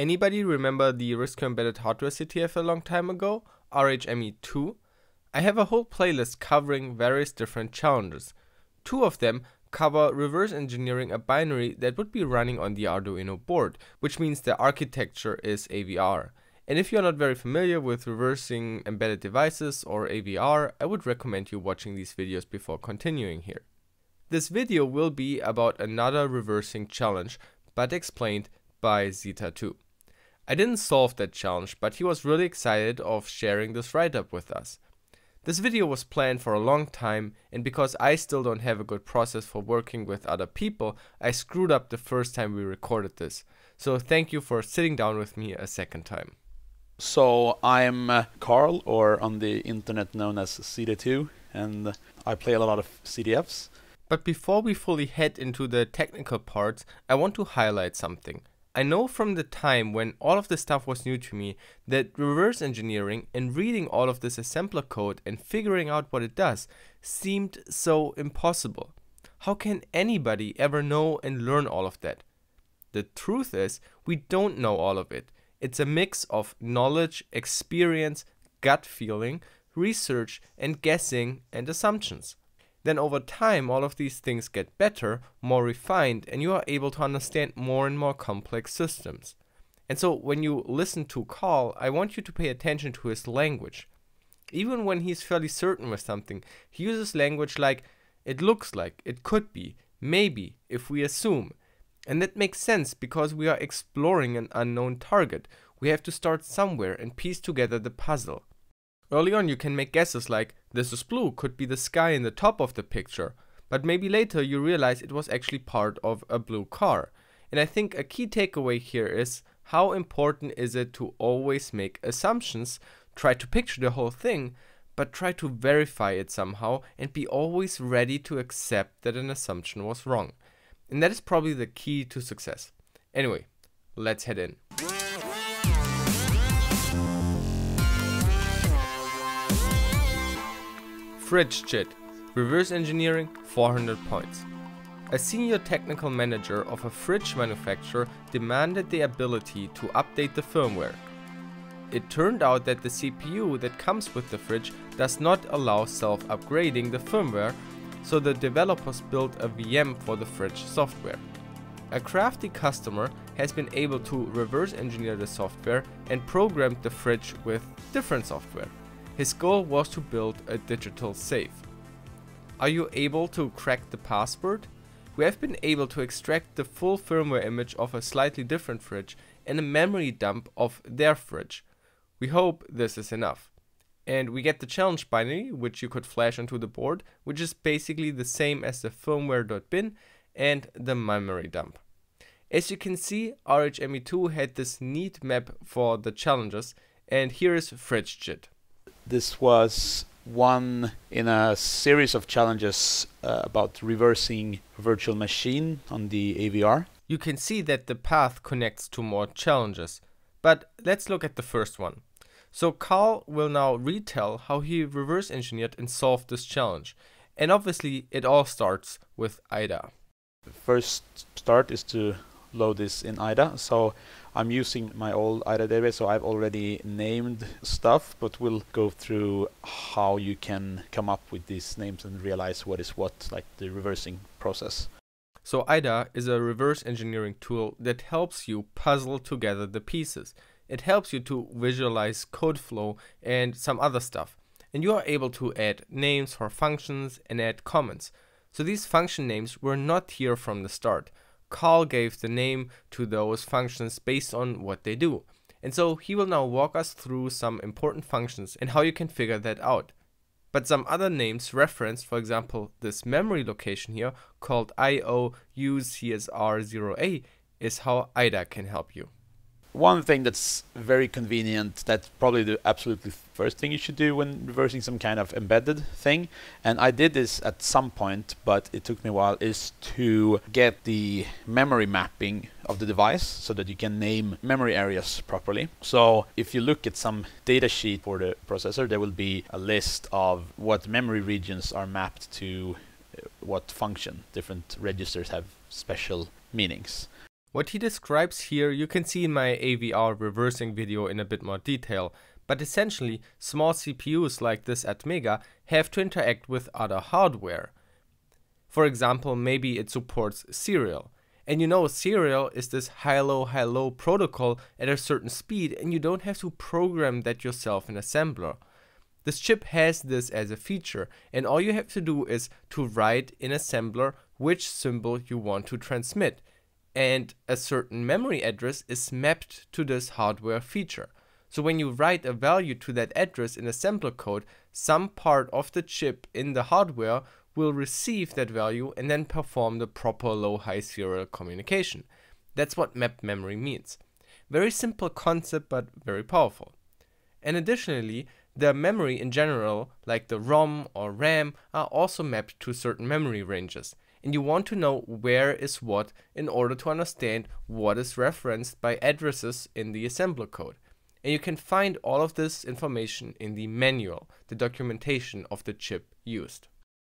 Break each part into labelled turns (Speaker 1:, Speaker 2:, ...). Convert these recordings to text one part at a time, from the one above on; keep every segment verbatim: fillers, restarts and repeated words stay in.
Speaker 1: Anybody remember the RISC Embedded Hardware C T F a long time ago, R H M E two? I have a whole playlist covering various different challenges. Two of them cover reverse engineering a binary that would be running on the Arduino board, which means the architecture is A V R. And if you're not very familiar with reversing embedded devices or A V R, I would recommend you watching these videos before continuing here. This video will be about another reversing challenge, but explained by Zeta Two. I didn't solve that challenge, but he was really excited of sharing this write-up with us. This video was planned for a long time, and because I still don't have a good process for working with other people, I screwed up the first time we recorded this. So thank you for sitting down with me a second time.
Speaker 2: So I'm uh, Carl, or on the internet known as Zeta Two, and I play a lot of C D Fs.
Speaker 1: But before we fully head into the technical parts, I want to highlight something. I know from the time when all of this stuff was new to me that reverse engineering and reading all of this assembler code and figuring out what it does seemed so impossible. How can anybody ever know and learn all of that? The truth is, we don't know all of it. It's a mix of knowledge, experience, gut feeling, research, and guessing and assumptions. Then over time, all of these things get better, more refined, and you are able to understand more and more complex systems. And so when you listen to Carl, I want you to pay attention to his language. Even when he's fairly certain with something, he uses language like, it looks like, it could be, maybe, if we assume. And that makes sense because we are exploring an unknown target. We have to start somewhere and piece together the puzzle. Early on you can make guesses like, this is blue, could be the sky in the top of the picture, but maybe later you realize it was actually part of a blue car. And I think a key takeaway here is, how important is it to always make assumptions, try to picture the whole thing, but try to verify it somehow and be always ready to accept that an assumption was wrong. And that is probably the key to success. Anyway, let's head in. Fridge Chit, reverse engineering, four hundred points. A senior technical manager of a fridge manufacturer demanded the ability to update the firmware. It turned out that the C P U that comes with the fridge does not allow self-upgrading the firmware, so the developers built a V M for the fridge software. A crafty customer has been able to reverse engineer the software and programmed the fridge with different software. His goal was to build a digital safe. Are you able to crack the password? We have been able to extract the full firmware image of a slightly different fridge and a memory dump of their fridge. We hope this is enough. And we get the challenge binary, which you could flash onto the board, which is basically the same as the firmware.bin and the memory dump. As you can see, R H M E two had this neat map for the challenges, and here is Fridge Chit.
Speaker 2: This was one in a series of challenges uh, about reversing virtual machine on the A V R.
Speaker 1: You can see that the path connects to more challenges, but let's look at the first one. So Carl will now retell how he reverse engineered and solved this challenge. And obviously it all starts with I D A.
Speaker 2: The first start is to load this in I D A. So I'm using my old I D A database, so I've already named stuff, but we'll go through how you can come up with these names and realize what is what, like the reversing process.
Speaker 1: So I D A is a reverse engineering tool that helps you puzzle together the pieces. It helps you to visualize code flow and some other stuff. And you are able to add names for functions and add comments. So these function names were not here from the start. Carl gave the name to those functions based on what they do. And so he will now walk us through some important functions and how you can figure that out. But some other names referenced, for example, this memory location here called I O U C S R zero A is how I D A can help you.
Speaker 2: One thing that's very convenient, that's probably the absolutely first thing you should do when reversing some kind of embedded thing, and I did this at some point, but it took me a while, is to get the memory mapping of the device so that you can name memory areas properly. So if you look at some data sheet for the processor, there will be a list of what memory regions are mapped to what function. Different registers have special meanings.
Speaker 1: What he describes here you can see in my A V R reversing video in a bit more detail, but essentially small C P Us like this Atmega have to interact with other hardware. For example, maybe it supports serial. And you know, serial is this high-low, high-low protocol at a certain speed, and you don't have to program that yourself in assembler. This chip has this as a feature, and all you have to do is to write in assembler which symbol you want to transmit, and a certain memory address is mapped to this hardware feature. So when you write a value to that address in assembler code, some part of the chip in the hardware will receive that value and then perform the proper low-high serial communication. That's what mapped memory means. Very simple concept, but very powerful. And additionally, the memory in general, like the ROM or RAM, are also mapped to certain memory ranges. And you want to know where is what in order to understand what is referenced by addresses in the assembler code. And you can find all of this information in the manual, the documentation of the chip used.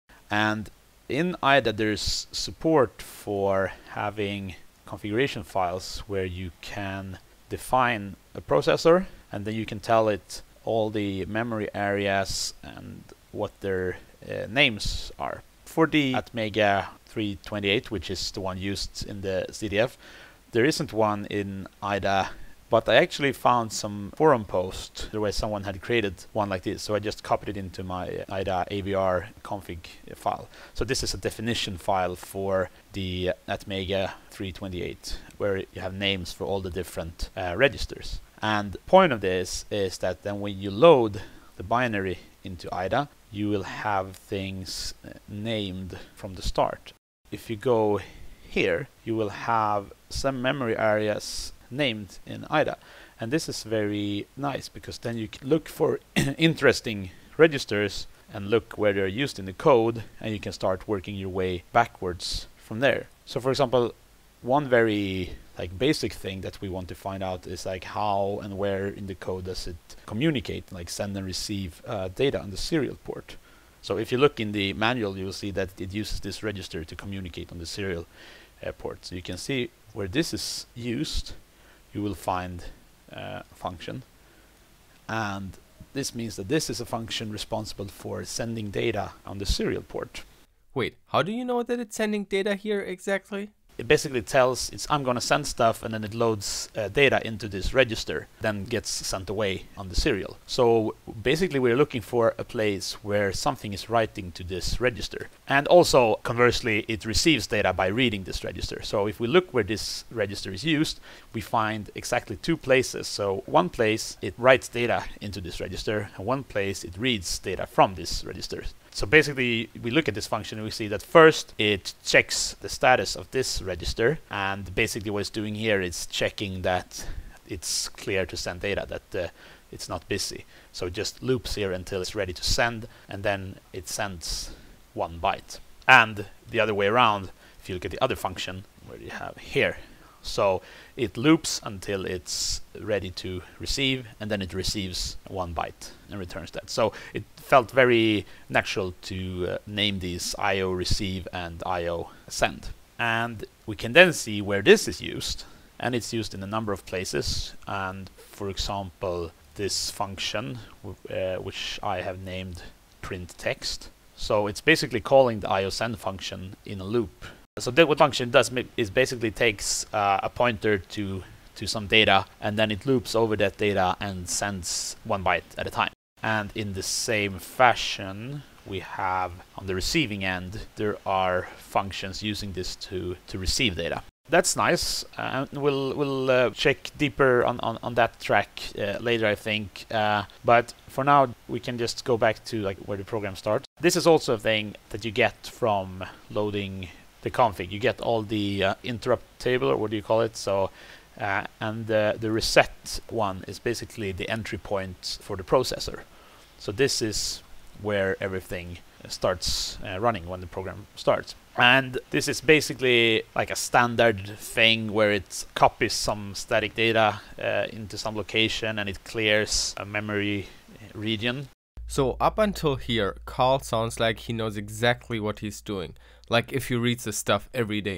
Speaker 2: And in I D A there's support for having configuration files where you can define a processor and then you can tell it all the memory areas and what their uh, names are. For the Atmega three twenty-eight, which is the one used in the C D F, there isn't one in I D A, but I actually found some forum post where someone had created one like this, so I just copied it into my I D A A V R config file. So this is a definition file for the Atmega three twenty-eight, where you have names for all the different uh, registers. And the point of this is that then when you load the binary into I D A, you will have things uh, named from the start. If you go here, you will have some memory areas named in I D A, and this is very nice because then you can look for interesting registers and look where they're used in the code, and you can start working your way backwards from there. So for example, one very like basic thing that we want to find out is like how and where in the code does it communicate, like send and receive uh, data on the serial port. So if you look in the manual, you will see that it uses this register to communicate on the serial uh, port. So you can see where this is used, you will find uh, a function, and this means that this is a function responsible for sending data on the serial port.
Speaker 1: Wait, how do you know that it's sending data here exactly?
Speaker 2: It basically tells it's I'm gonna send stuff, and then it loads uh, data into this register, then gets sent away on the serial. So basically we're looking for a place where something is writing to this register. And also conversely, it receives data by reading this register. So if we look where this register is used, we find exactly two places. So one place it writes data into this register, and one place it reads data from this register. So basically we look at this function and we see that first it checks the status of this register, and basically what it's doing here is checking that it's clear to send data, that uh, it's not busy. So it just loops here until it's ready to send, and then it sends one byte. And the other way around, if you look at the other function, where you have here, so it loops until it's ready to receive, and then it receives one byte and returns that. So it felt very natural to uh, name these I O receive and I O send. And we can then see where this is used, and it's used in a number of places. And for example, this function, uh, which I have named print text. So it's basically calling the I O send function in a loop. So that what function does is basically takes uh, a pointer to to some data, and then it loops over that data and sends one byte at a time. And in the same fashion, we have on the receiving end, there are functions using this to to receive data. That's nice, uh, and we'll we'll uh, check deeper on on, on that track uh, later, I think. Uh, but for now, we can just go back to like where the program starts. This is also a thing that you get from loading the config. You get all the uh, interrupt table, or what do you call it? So, uh, and uh, the reset one is basically the entry point for the processor. So this is where everything starts uh, running when the program starts. And this is basically like a standard thing where it copies some static data uh, into some location, and it clears a memory region.
Speaker 1: So up until here, Carl sounds like he knows exactly what he's doing, like if he reads the stuff every day.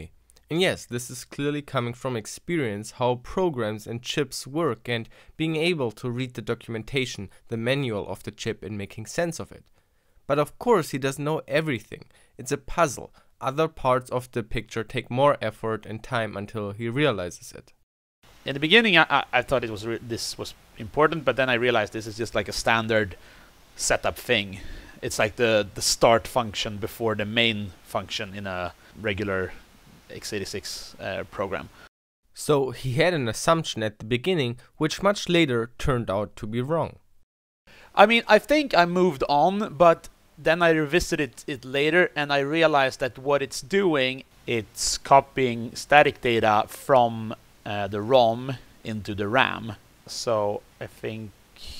Speaker 1: And yes, this is clearly coming from experience how programs and chips work and being able to read the documentation, the manual of the chip and making sense of it. But of course he doesn't know everything. It's a puzzle. Other parts of the picture take more effort and time until he realizes it.
Speaker 2: In the beginning I, I, I thought it was re this was important, but then I realized this is just like a standard setup thing. It's like the, the start function before the main function in a regular x eighty-six uh, program.
Speaker 1: So he had an assumption at the beginning which much later turned out to be wrong.
Speaker 2: I mean, I think I moved on, but then I revisited it later and I realized that what it's doing, it's copying static data from uh, the ROM into the RAM. So I think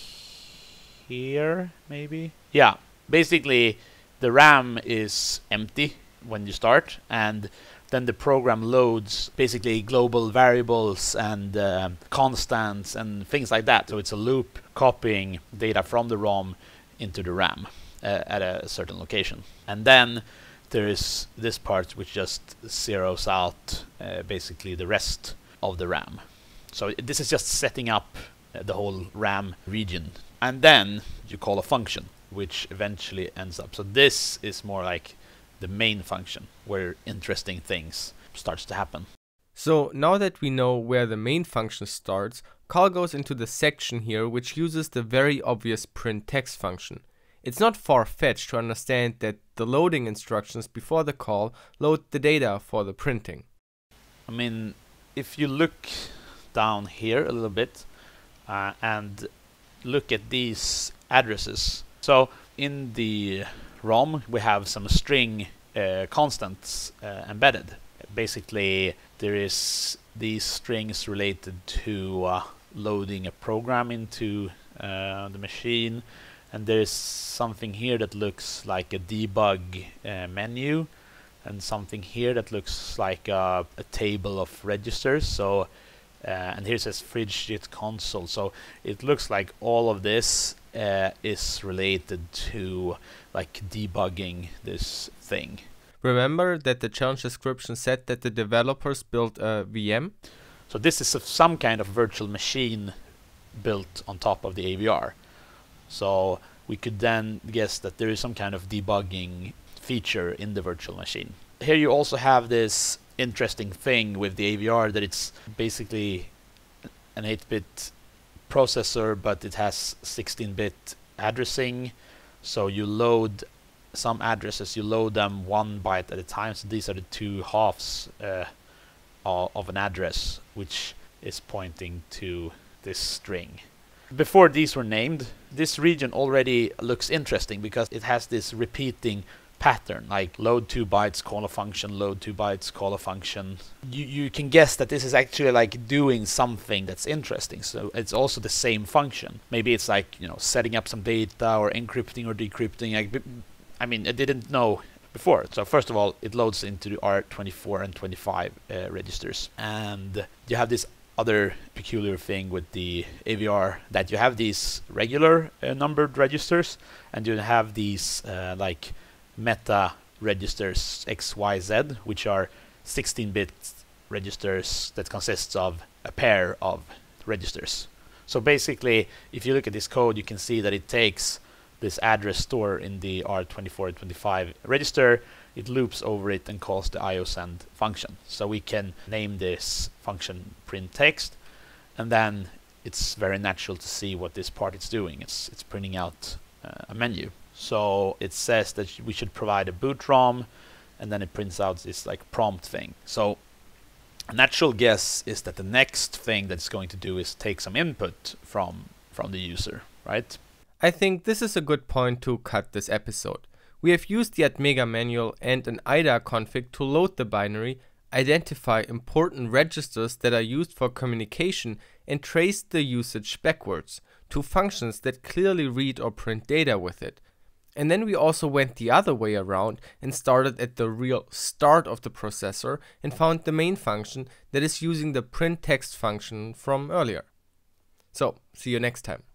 Speaker 2: here, maybe? Yeah, basically the RAM is empty when you start, and then the program loads basically global variables and uh, constants and things like that. So it's a loop copying data from the ROM into the RAM uh, at a certain location. And then there is this part which just zeroes out uh, basically the rest of the RAM. So this is just setting up uh, the whole RAM region. And then you call a function, which eventually ends up. So this is more like the main function, where interesting things starts to happen.
Speaker 1: So now that we know where the main function starts, call goes into the section here which uses the very obvious print text function. It's not far-fetched to understand that the loading instructions before the call load the data for the printing.
Speaker 2: I mean, if you look down here a little bit uh, and look at these addresses. So in the ROM we have some string uh, constants uh, embedded. Basically there is these strings related to uh, loading a program into uh, the machine, and there's something here that looks like a debug uh, menu, and something here that looks like a, a table of registers. So uh, and here it says Frigid console, so it looks like all of this uh, is related to like debugging this thing.
Speaker 1: Remember that the challenge description said that the developers built a V M?
Speaker 2: So this is some kind of virtual machine built on top of the A V R. So we could then guess that there is some kind of debugging feature in the virtual machine. Here you also have this interesting thing with the A V R, that it's basically an eight bit processor, but it has sixteen bit addressing. So you load some addresses, you load them one byte at a time. So these are the two halves uh, of an address, which is pointing to this string. Before these were named, this region already looks interesting because it has this repeating pattern, like load two bytes, call a function, load two bytes, call a function. You, you can guess that this is actually like doing something that's interesting. So it's also the same function. Maybe it's like, you know, setting up some data or encrypting or decrypting. I mean, I didn't know before. So first of all, it loads into the R twenty-four and twenty-five uh, registers. And you have this other peculiar thing with the A V R, that you have these regular uh, numbered registers, and you have these uh, like meta registers X Y Z, which are sixteen bit registers that consists of a pair of registers. So basically, if you look at this code, you can see that it takes this address store in the R twenty-four and twenty-five register, it loops over it and calls the I O send function. So we can name this function print text, and then it's very natural to see what this part is doing. It's it's printing out uh, a menu. So it says that we should provide a boot ROM, and then it prints out this like prompt thing. So a natural guess is that the next thing that it's going to do is take some input from from the user, right?
Speaker 1: I think this is a good point to cut this episode. We have used the Atmega manual and an I D A config to load the binary, identify important registers that are used for communication, and trace the usage backwards to functions that clearly read or print data with it. And then we also went the other way around and started at the real start of the processor and found the main function that is using the print text function from earlier. So, see you next time.